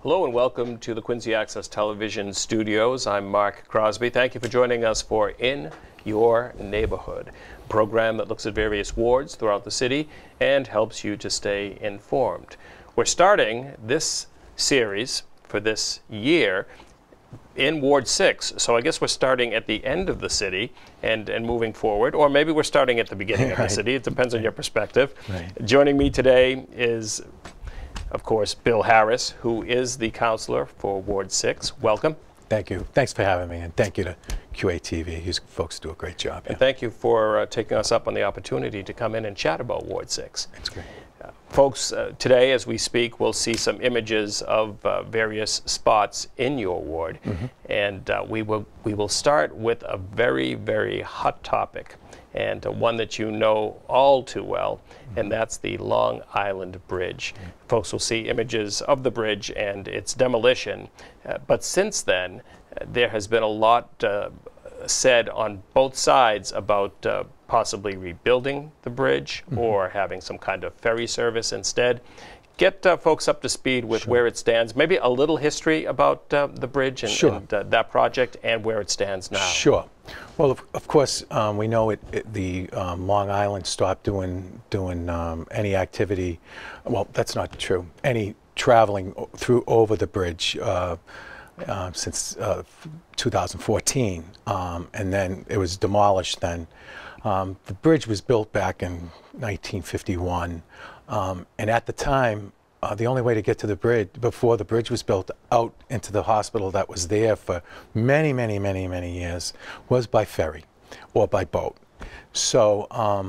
Hello and welcome to the Quincy Access Television studios. I'm Mark Crosby. Thank you for joining us for In Your Neighborhood, a program that looks at various wards throughout the city and helps you to stay informed. We're starting this series for this year in Ward 6, so I guess we're starting at the end of the city and moving forward, or maybe we're starting at the beginning of the city. It depends on your perspective. Joining me today is, of course, Bill Harris, who is the councillor for Ward 6. Welcome. Thank you. Thanks for having me, and thank you to QATV. You folks do a great job. And thank you for taking us up on the opportunity to come in and chat about Ward 6. That's great. Folks, today as we speak, we'll see some images of various spots in your ward, and we will start with a very, very hot topic, and one that you know all too well, and that's the Long Island Bridge. Folks will see images of the bridge and its demolition, but since then there has been a lot said on both sides about possibly rebuilding the bridge or having some kind of ferry service instead. Get folks up to speed with where it stands, maybe a little history about the bridge and, that project and where it stands now. Sure. Well, of course, we know the Long Island stopped doing any activity. Well, that's not true. Any traveling over the bridge since 2014, and then it was demolished then. The bridge was built back in 1951, and at the time, the only way to get to the bridge, before the bridge was built out into the hospital that was there for many, many, many, many years, was by ferry or by boat. So,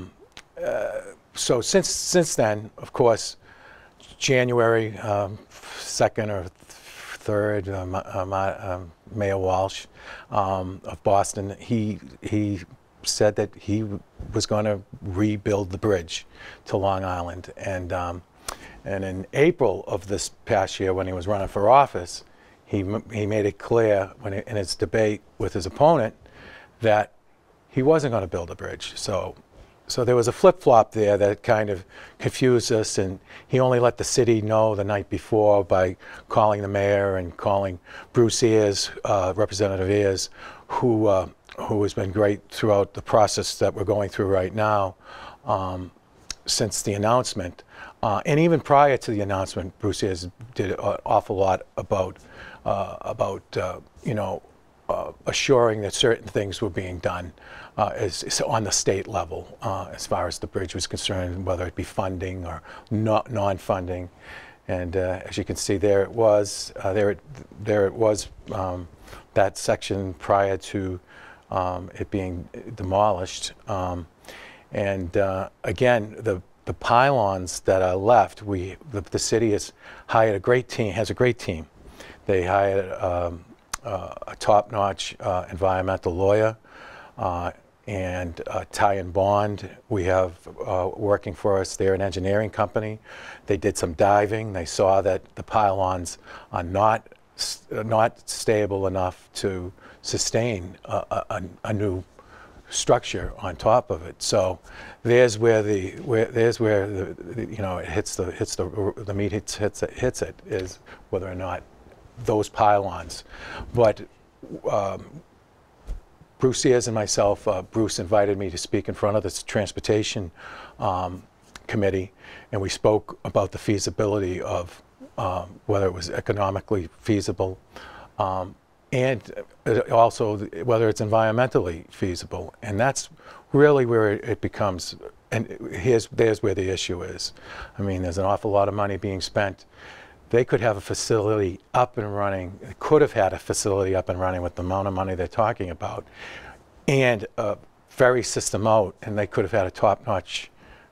so since then, of course, January 2nd or 3rd, Mayor Walsh of Boston, he said that he was going to rebuild the bridge to Long Island, and in April of this past year, when he was running for office, he made it clear in his debate with his opponent that he wasn't going to build a bridge. So there was a flip-flop there that kind of confused us, and he only let the city know the night before by calling the mayor and calling Bruce Ayers, Representative Ayers, who has been great throughout the process that we're going through right now since the announcement. And even prior to the announcement, Bruce Ayers did an awful lot about assuring that certain things were being done on the state level as far as the bridge was concerned, whether it be funding or non-funding. And as you can see, there it was. That section prior to it being demolished. And again, the pylons that are left, the city has hired a great team. Has a great team. They hired a top-notch environmental lawyer and Ty and Bond. We have working for us. They're an engineering company. They did some diving. They saw that the pylons are not stable enough to sustain a new structure on top of it. So there's where the it hits the meat hits it is whether or not those pylons. But Bruce Ayers and myself, Bruce invited me to speak in front of this transportation committee, and we spoke about the feasibility of whether it was economically feasible, and also whether it's environmentally feasible. And that's really where it becomes, and there's where the issue is. I mean, there's an awful lot of money being spent. They could have a facility up and running, could have had a facility up and running with the amount of money they're talking about, and a ferry system out, and they could have had a top-notch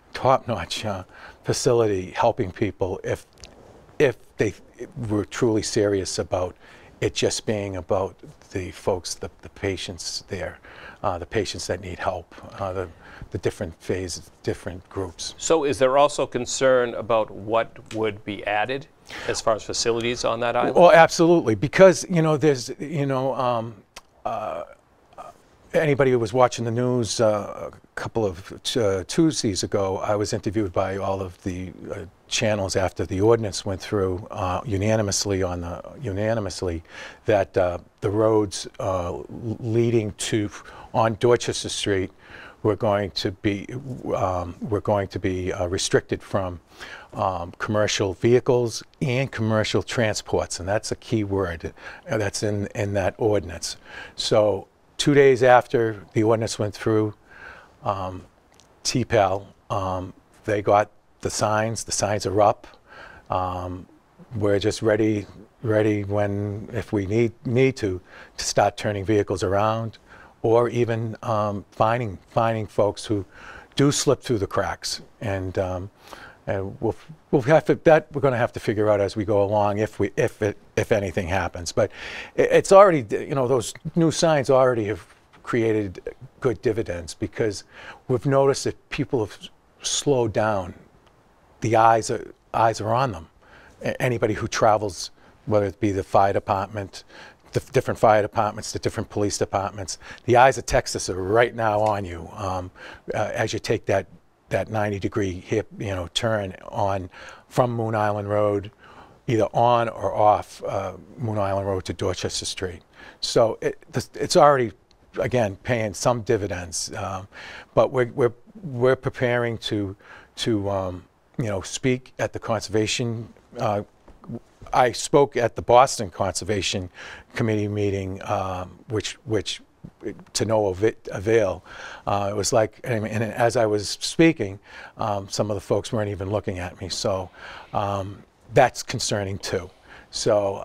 facility helping people if they were truly serious about it just being about the folks, the patients there, the patients that need help, the different phases, different groups. So is there also concern about what would be added as far as facilities on that island? Well, absolutely, because there's anybody who was watching the news a couple of Tuesdays ago, I was interviewed by all of the channels after the ordinance went through unanimously that the roads leading to on Dorchester Street were going to be restricted from commercial vehicles and commercial transports, and that's a key word that's in that ordinance. So 2 days after the ordinance went through, TPAL, they got the signs. The signs are up. We're just ready when, if we need to start turning vehicles around, or even finding folks who do slip through the cracks. And we'll have to, that we're going to have to figure out as we go along if anything happens. But it's already, you know, those new signs already have created good dividends, because we've noticed that people have slowed down. The eyes are on them. Anybody who travels, whether it be the fire department, the different fire departments, the different police departments, the eyes of Texas are right now on you as you take that 90-degree hip, you know, turn on from Moon Island Road, either on or off Moon Island Road to Dorchester Street. So it's already, again, paying some dividends, but we're preparing to you know, speak at the conservation. I spoke at the Boston Conservation Committee meeting, which to no avail. It was like, and as I was speaking, some of the folks weren't even looking at me. So that's concerning too. So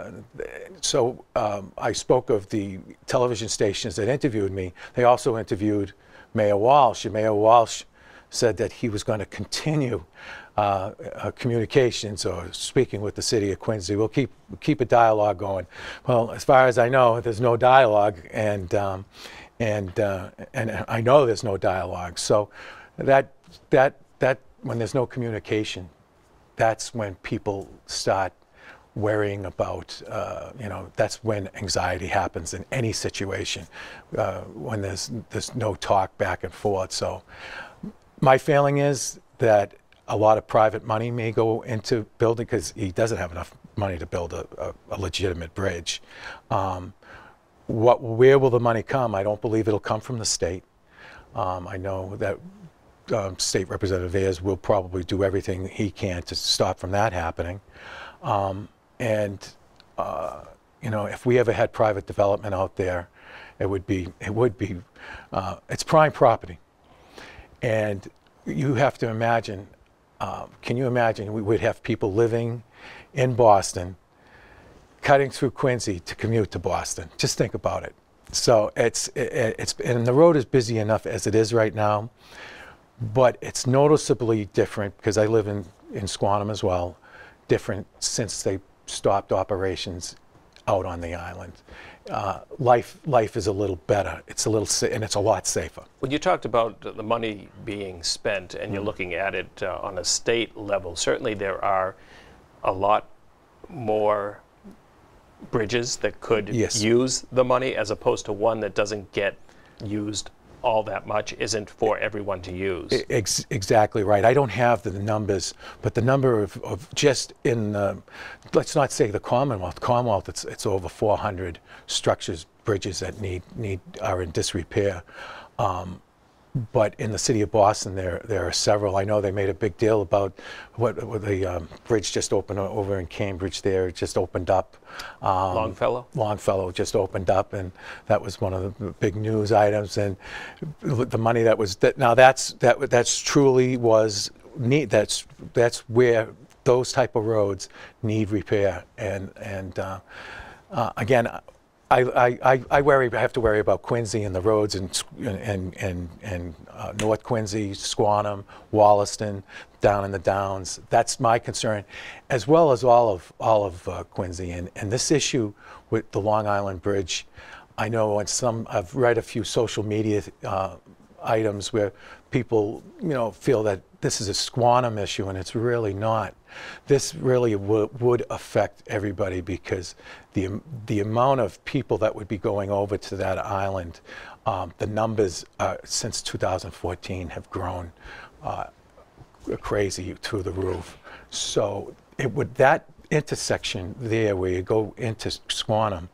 I spoke of the television stations that interviewed me. They also interviewed Mayor Walsh, and Mayor Walsh said that he was going to continue communications or speaking with the city of Quincy. We'll keep a dialogue going. Well, as far as I know, there's no dialogue, and I know there's no dialogue. So that when there's no communication, that's when people start worrying about, you know, that's when anxiety happens in any situation, when there's no talk back and forth. So my feeling is that a lot of private money may go into building, because he doesn't have enough money to build a legitimate bridge. Where will the money come? I don't believe it'll come from the state. I know that State Representative Ayers will probably do everything he can to stop from that happening. You know, if we ever had private development out there, it's prime property. And you have to imagine, can you imagine we would have people living in Boston, cutting through Quincy to commute to Boston? Just think about it. So and the road is busy enough as it is right now, but it's noticeably different, because I live in Squantum as well, different since they stopped operations out on the island. Life is a little better. It's a little, and it's a lot safer. When you talked about the money being spent, and you're looking at it on a state level, certainly there are a lot more bridges that could use the money, as opposed to one that doesn't get used all that much, isn't for everyone to use. Exactly right. I don't have the numbers, but the number of just in the, let's not say the Commonwealth, it's over 400 structures, bridges that are in disrepair. But in the city of Boston, there are several. I know they made a big deal about what the bridge just opened over in Cambridge there. It just opened up. Longfellow just opened up, and that was one of the big news items. And the money that was that's truly was neat. That's where those type of roads need repair. And again, I have to worry about Quincy and the roads and North Quincy, Squantum, Wollaston, down in the Downs. That's my concern, as well as all of Quincy. And this issue with the Long Island Bridge, I know I've read a few social media items where people, you know, feel that this is a Squantum issue, and it's really not. This really would affect everybody, because the amount of people that would be going over to that island, the numbers since 2014 have grown crazy through the roof. So it would, that intersection there where you go into Squantum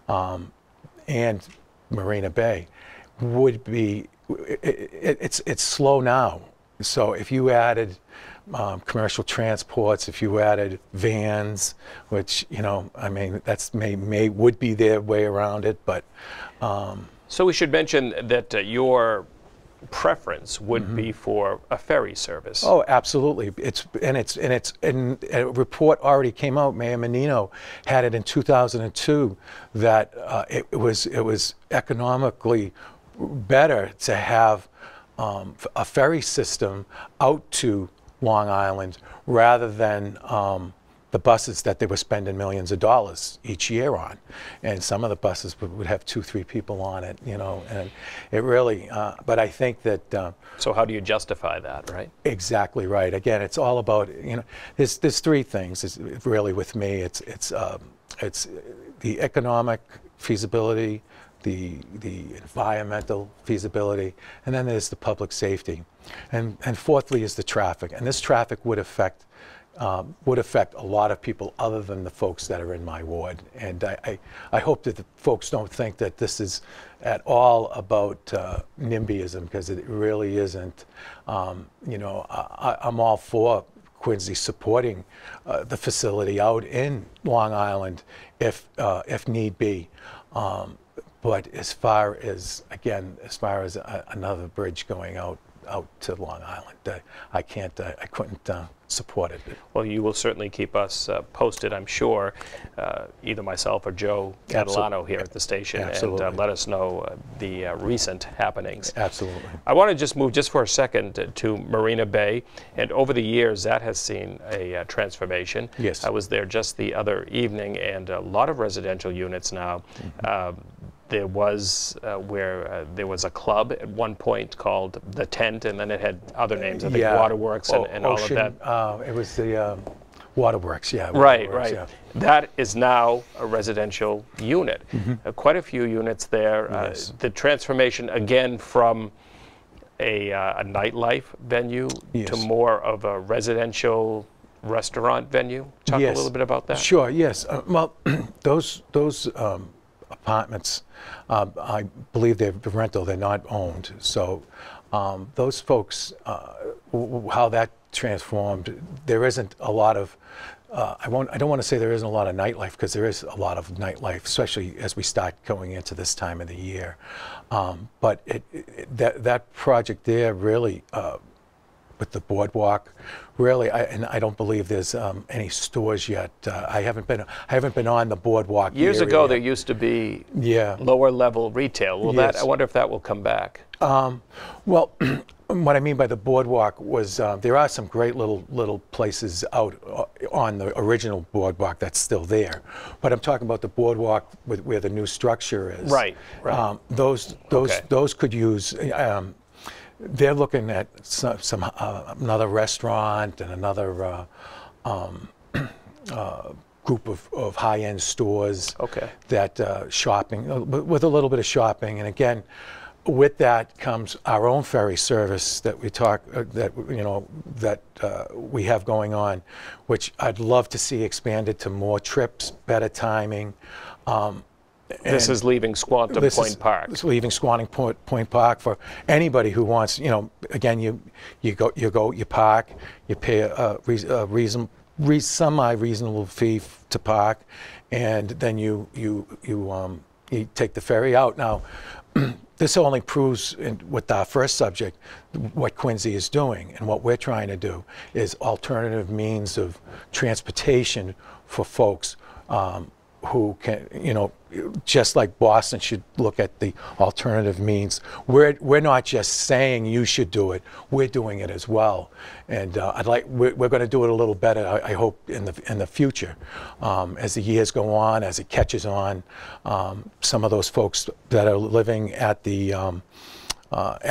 and Marina Bay would be, it's slow now. So if you added commercial transports, if you added vans, which, you know, I mean, that's would be their way around it, but. So we should mention that your preference would be for a ferry service. Oh, absolutely. And a report already came out. Mayor Menino had it in 2002 that it was economically better to have a ferry system out to Long Island rather than the buses that they were spending millions of dollars each year on. And some of the buses would have 2-3 people on it, you know, and it really, but I think that... so how do you justify that, right? Exactly right. Again, it's all about, you know, there's 3 things it's really with me. It's the economic feasibility, the environmental feasibility, and then there's the public safety. And fourthly is the traffic. And this traffic would affect a lot of people other than the folks that are in my ward. And I hope that the folks don't think that this is at all about NIMBYism, because it really isn't. You know, I'm all for Quincy supporting the facility out in Long Island if need be. But as far as, again, another bridge going out to Long Island, I couldn't support it. Well, you will certainly keep us posted, I'm sure, either myself or Joe Catalano here at the station, and let us know the recent happenings. Absolutely. I want to just move just for a second to Marina Bay, and over the years that has seen a transformation. Yes. I was there just the other evening, and a lot of residential units now. There was there was a club at one point called The Tent, and then it had other names, I think Waterworks and all of that. It was the Waterworks, yeah. Right, Waterworks, right. yeah. That is now a residential unit. Quite a few units there. Yes. The transformation, again, from a nightlife venue to more of a residential restaurant venue. Talk a little bit about that. Sure, yes. Well, those apartments, I believe they're rental, they're not owned. So those folks, how that transformed, there isn't a lot of, I don't want to say there isn't a lot of nightlife, because there is a lot of nightlife, especially as we start going into this time of the year. But that project there really, with the boardwalk, really, and I don't believe there's any stores yet. I haven't been on the boardwalk. Years ago, there used to be lower level retail. Well, that I wonder if that will come back. Well, what I mean by the boardwalk was there are some great little places out on the original boardwalk that's still there, but I'm talking about the boardwalk where the new structure is. Right. Right. Those could use. They're looking at some another restaurant and another group of high-end stores. Okay. That shopping, with a little bit of shopping, and again, with that comes our own ferry service that we we have going on, which I'd love to see expanded to more trips, better timing. This is leaving Squantum Point Park. It's leaving Squantum Point Park for anybody who wants. You know, again, you park, you pay a semi-reasonable fee to park, and then you take the ferry out. Now, this only proves, with our first subject, what Quincy is doing, and what we're trying to do is alternative means of transportation for folks who can, you know, just like Boston should look at the alternative means. We're not just saying you should do it, we're doing it as well. And we're going to do it a little better, I hope, in the future. As the years go on, as it catches on, some of those folks that are living at the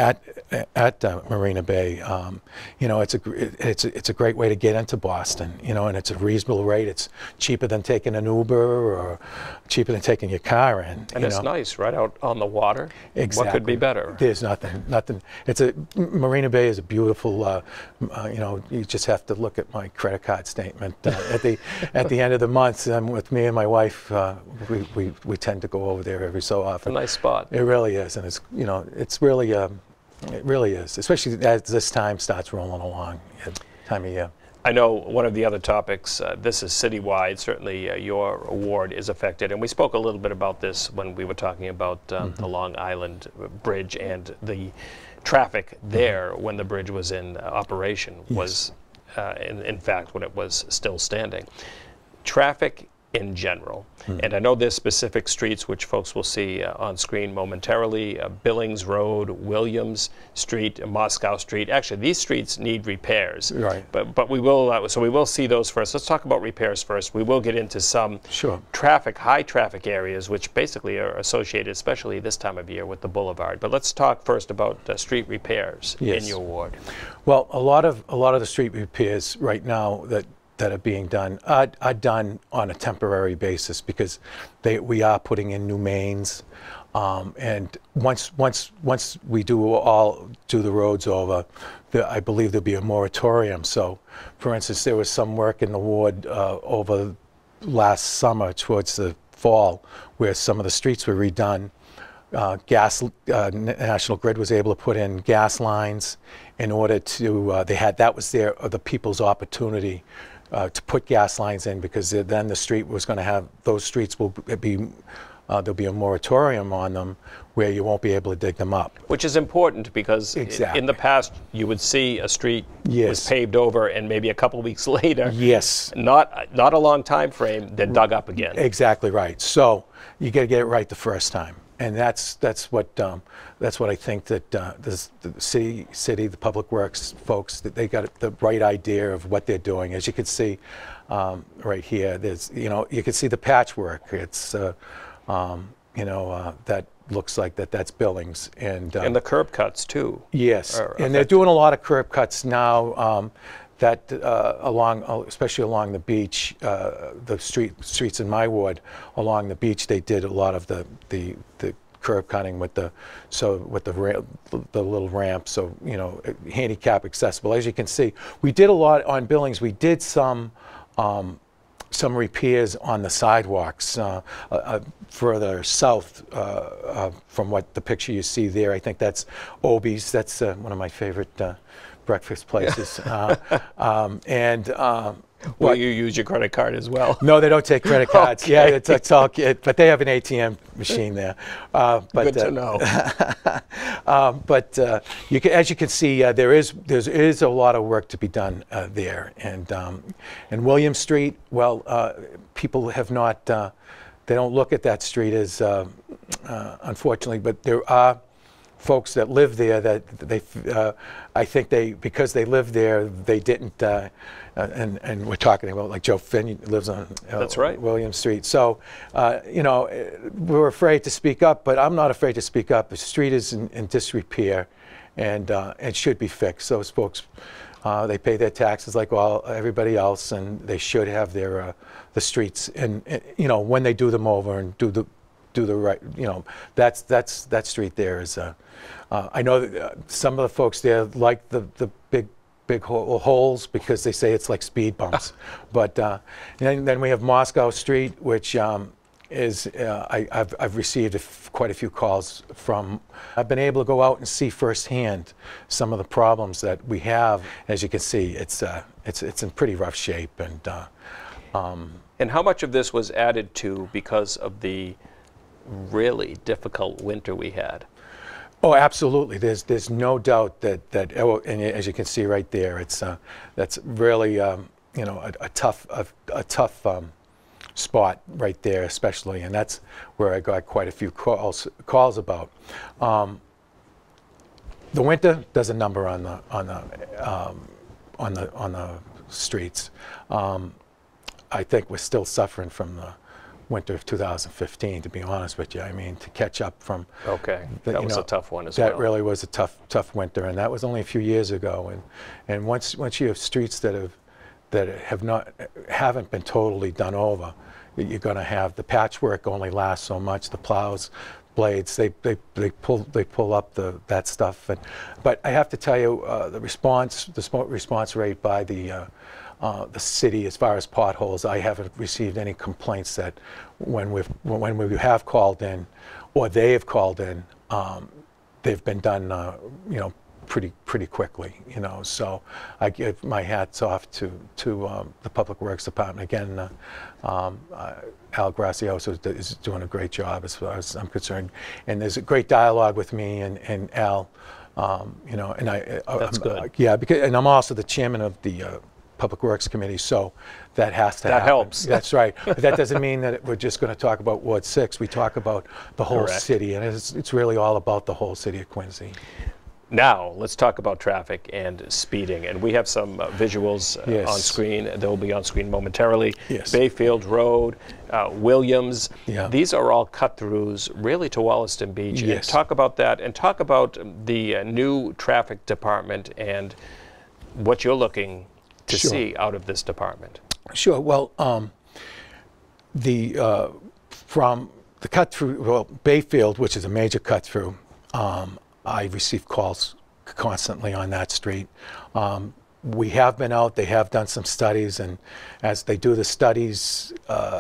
at Marina Bay. You know, it's a great way to get into Boston. You know, and it's a reasonable rate. It's cheaper than taking an Uber or cheaper than taking your car in. And it's nice, right out on the water. Exactly. What could be better? There's nothing. Marina Bay is a beautiful. You know, you just have to look at my credit card statement at the end of the month. With me and my wife, we tend to go over there every so often. A nice spot. It really is, and it's, you know, it's really it really is, especially as this time starts rolling along, time of year. I know one of the other topics, this is citywide, certainly your ward is affected, and we spoke a little bit about this when we were talking about the Long Island Bridge and the traffic there when the bridge was in operation, was in fact when it was still standing. Traffic in general, and I know there's specific streets which folks will see on screen momentarily, Billings Road, Williams Street, Moscow Street. Actually, these streets need repairs, right? But we will, so we will see those first. Let's talk about repairs first. We will get into some high traffic areas which basically are associated, especially this time of year, with the boulevard. But let's talk first about street repairs in your ward. Well, a lot of the street repairs right now that are being done are done on a temporary basis because we are putting in new mains, and once we do the roads over, I believe there'll be a moratorium. So, for instance, there was some work in the ward over last summer towards the fall where some of the streets were redone. National Grid was able to put in gas lines in order to that was the people's opportunity to put gas lines in, because then the street was going to have, those streets will be, there'll be a moratorium on them where you won't be able to dig them up. Which is important because in the past you would see a street was paved over and maybe a couple weeks later, not a long time frame, they're dug up again. Exactly right. So you got to get it right the first time. And that's what I think that the city, the public works folks, that they got the right idea of what they're doing. As you can see right here, there's, you know, you can see the patchwork. It's that looks like that's Billings, and the curb cuts too. Yes, and they're doing a lot of curb cuts now. Especially along the beach, the streets in my ward along the beach, they did a lot of the curb cutting with the little ramp, so, you know, handicap accessible. As you can see, we did a lot on Billings. We did some repairs on the sidewalks further south from what the picture you see there. I think that's Obie's. That's one of my favorite breakfast places. Will you use your credit card as well? No, they don't take credit cards. Okay. Yeah, it's all, but they have an ATM machine there. Good to know. As you can see, there is a lot of work to be done there. And William Street, well, people have not, they don't look at that street as, unfortunately, but there are folks that live there that I think because they live there, they didn't, and we're talking about like Joe Finn lives on that's right, William Street. So, you know, we're afraid to speak up, but I'm not afraid to speak up. The street is in disrepair, and it should be fixed. Those folks, they pay their taxes like everybody else, and they should have their the streets. And you know, when they do them over and do the right, you know, that street there is. I know that some of the folks there like the big holes because they say it's like speed bumps. But then we have Moscow Street, which is I've received quite a few calls from. I've been able to go out and see firsthand some of the problems that we have. As you can see, it's in pretty rough shape. And how much of this was added to because of the really difficult winter we had? Oh, absolutely. There's no doubt that and as you can see right there, that's really you know, a tough spot right there, especially, and that's where I got quite a few calls about. The winter does a number on the streets. I think we're still suffering from winter of 2015, to be honest with you. I mean, to catch up from... Okay, that was a tough one as well. That really was a tough winter, and that was only a few years ago. And once you have streets that haven't been totally done over, you're going to have the patchwork only lasts so much. The plows, blades, they pull up that stuff. But I have to tell you, the response rate by the city as far as potholes, I haven't received any complaints that when we have called in, or they have called in, they've been done, pretty quickly, So I give my hats off to the Public Works Department. Again, Al Gracioso is doing a great job as far as I'm concerned. And there's a great dialogue with me and Al, and That's good. Yeah, and I'm also the chairman of the Public Works Committee, so that has to happen. That helps. That's right. But that doesn't mean that we're just going to talk about Ward 6. We talk about the whole Correct. city, and it's really all about the whole city of Quincy. Now, let's talk about traffic and speeding. And we have some visuals Yes. on screen. They'll be on screen momentarily. Yes. Bayfield Road, Williams. Yeah. These are all cut-throughs really to Wollaston Beach. Yes. And talk about that, and talk about the new traffic department and what you're looking to Sure. see out of this department. Sure. Well, from the cut-through, Bayfield, which is a major cut-through, I receive calls constantly on that street. We have been out, they have done some studies, and as they do the studies,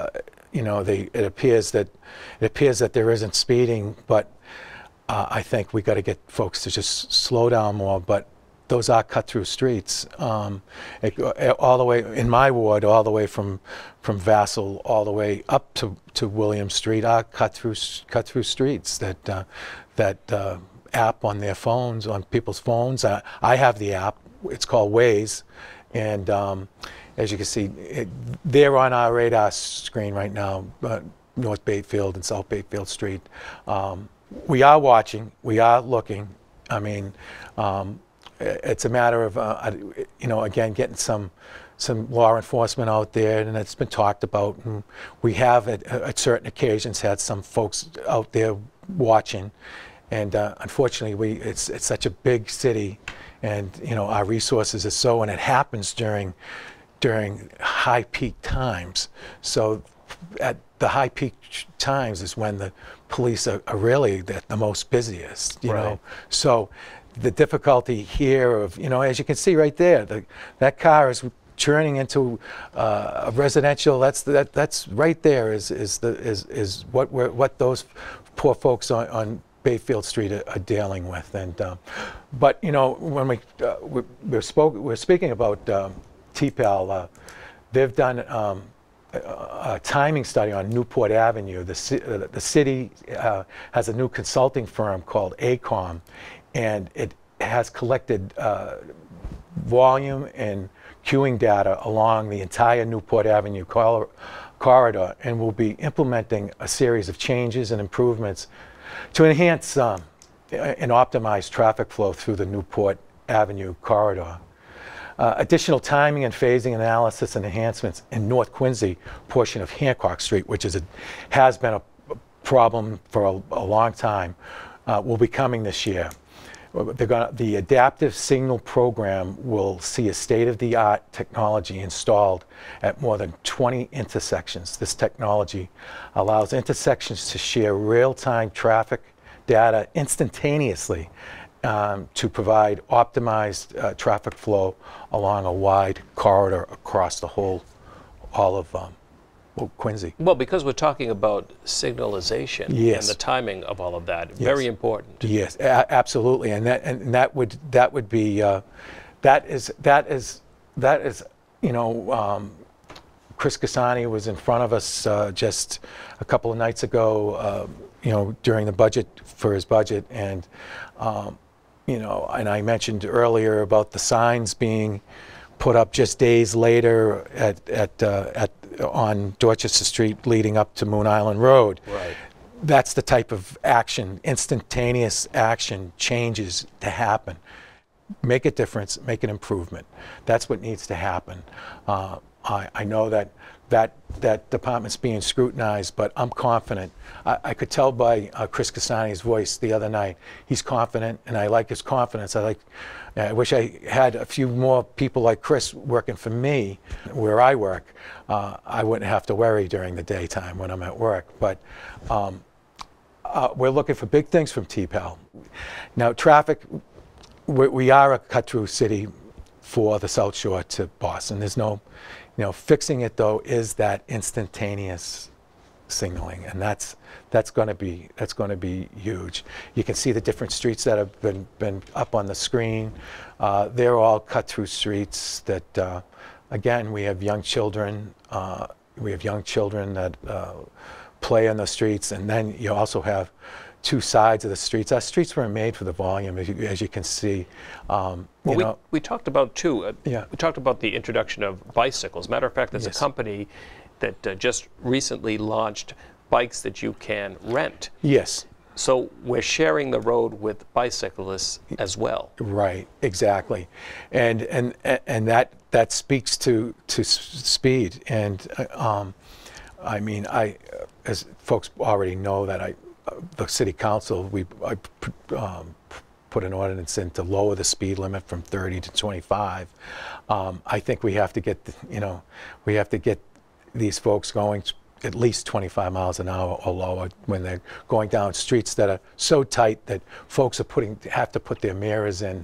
it appears that there isn't speeding, but I think we got to get folks to just slow down more. But those are cut-through streets, all the way in my ward, all the way from Vassal all the way up to William Street are cut-through streets that app on their phones, on people's phones. I have the app. It's called Waze, and as you can see, they're on our radar screen right now, North Bayfield and South Bayfield Street. We are watching. We are looking. I mean, it's a matter of again, getting some law enforcement out there, and it's been talked about. And we have at certain occasions had some folks out there watching. And unfortunately, it's such a big city, and our resources are so, and it happens during high peak times. So at the high peak times is when the police are really the most busiest. You know, so the difficulty here of as you can see right there, that car is turning into a residential. That's right there is what those poor folks on Bayfield Street are dealing with. And but when we're speaking about TPAL, they've done a timing study on Newport Avenue. The city has a new consulting firm called ACOM, and it has collected volume and queuing data along the entire Newport Avenue corridor, and will be implementing a series of changes and improvements to enhance and optimize traffic flow through the Newport Avenue corridor. Additional timing and phasing analysis and enhancements in North Quincy portion of Hancock Street, which has been a problem for a long time, will be coming this year. The adaptive signal program will see a state-of-the-art technology installed at more than 20 intersections. This technology allows intersections to share real-time traffic data instantaneously to provide optimized traffic flow along a wide corridor across all of Quincy. Well, because we're talking about signalization Yes. and the timing of all of that, Yes. very important. Yes, absolutely, and that would be that is Chris Cassani was in front of us just a couple of nights ago, during the budget for his budget, and and I mentioned earlier about the signs being put up just days later on Dorchester Street leading up to Moon Island Road. Right. That's the type of action, instantaneous action, changes to happen. Make a difference, make an improvement. That's what needs to happen. I know that that department's being scrutinized, but I'm confident. I could tell by Chris Cassani's voice the other night. He's confident, and I like his confidence. I wish I had a few more people like Chris working for me where I work. I wouldn't have to worry during the daytime when I'm at work. But we're looking for big things from TPAL. Now, traffic, we are a cut-through city for the South Shore to Boston. There's no, fixing it though is that instantaneous signaling, and that's going to be huge. You can see the different streets that have been up on the screen. They're all cut-through streets that, again, we have young children. We have young children that play on the streets, and then you also have two sides of the streets. Our streets weren't made for the volume, as you can see. We talked about too. Yeah. We talked about the introduction of bicycles. Matter of fact, there's Yes. a company that just recently launched bikes that you can rent. Yes. So we're sharing the road with bicyclists as well. Right. Exactly, and that speaks to speed. And I mean, as folks already know, that the city council, I put an ordinance in to lower the speed limit from 30 to 25. I think we have to get, we have to get these folks going at least 25 miles an hour or lower when they're going down streets that are so tight that folks have to put their mirrors in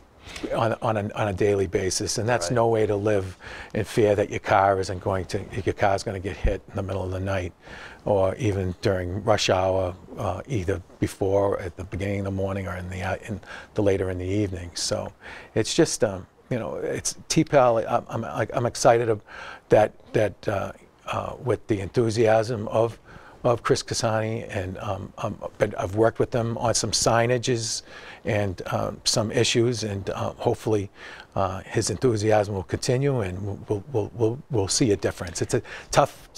on a daily basis, and that's Right. no way to live in fear that your car's going to get hit in the middle of the night, or even during rush hour, either before, at the beginning of the morning, or in the later in the evening. So it's just it's TPAL. I'm excited that with the enthusiasm of Chris Cassani, and I've worked with them on some signages and some issues, and hopefully his enthusiasm will continue, and we'll see a difference. It's a tough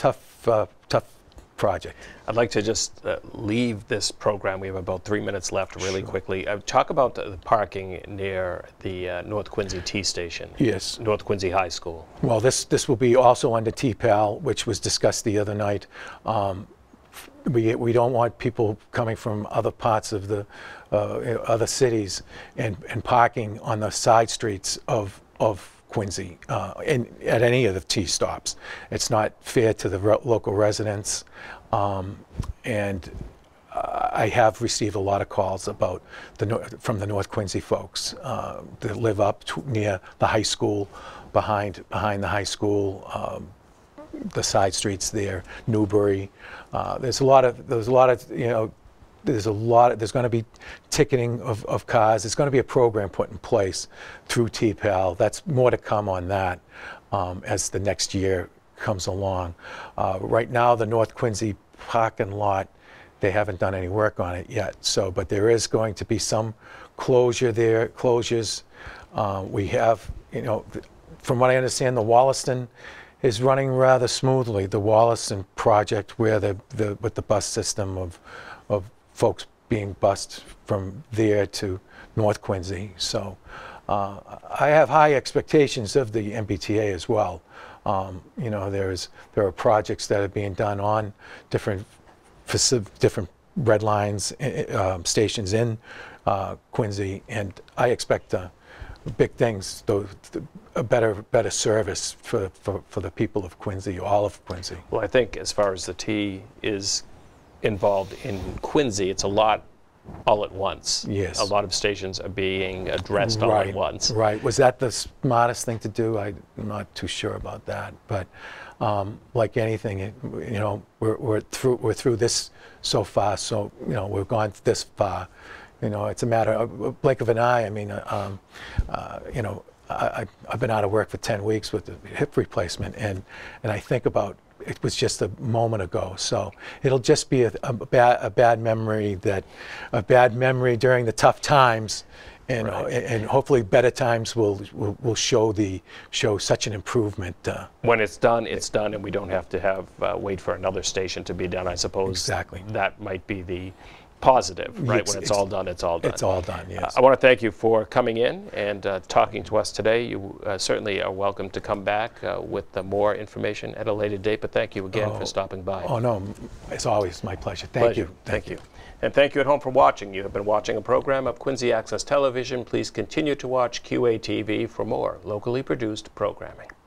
project. I'd like to just leave this program. We have about 3 minutes left, really Sure. quickly. Talk about the parking near the North Quincy T station. Yes. North Quincy High School. Well, this will be also under TPAL, which was discussed the other night. We don't want people coming from other parts of the other cities and parking on the side streets of Quincy at any of the T stops. It's not fair to the local residents, and I have received a lot of calls about from the North Quincy folks that live up near the high school, behind the high school. The side streets there, Newbury. There's going to be ticketing of cars. There's going to be a program put in place through TPAL. That's more to come on that as the next year comes along. Right now, the North Quincy parking lot, they haven't done any work on it yet. But there is going to be some closures. We have, from what I understand, the Wollaston is running rather smoothly. The Wollaston project, where with the bus system of folks being bused from there to North Quincy. So I have high expectations of the MBTA as well. There are projects that are being done on different red lines stations in Quincy, and I expect big things, a better service for the people of Quincy, all of Quincy. Well, I think as far as the T is involved in Quincy, it's a lot all at once. Yes. A lot of stations are being addressed all at once. Right. Was that the smartest thing to do? I'm not too sure about that. But like anything, we're through this so far. So we've gone this far. It's a matter of a blink of an eye. I mean, I've been out of work for 10 weeks with the hip replacement, and I think about it was just a moment ago. So it'll just be a bad memory during the tough times, and Right. and hopefully better times will show such an improvement. When it's done, and we don't have to wait for another station to be done. I suppose Exactly. that might be positive, right? When it's It's- all done, it's all done. It's all done, yes. I want to thank you for coming in and talking to us today. You certainly are welcome to come back with more information at a later date, but thank you again for stopping by. Oh, no, it's always my pleasure. Thank you. Thank you. And thank you at home for watching. You have been watching a program of Quincy Access Television. Please continue to watch QATV for more locally produced programming.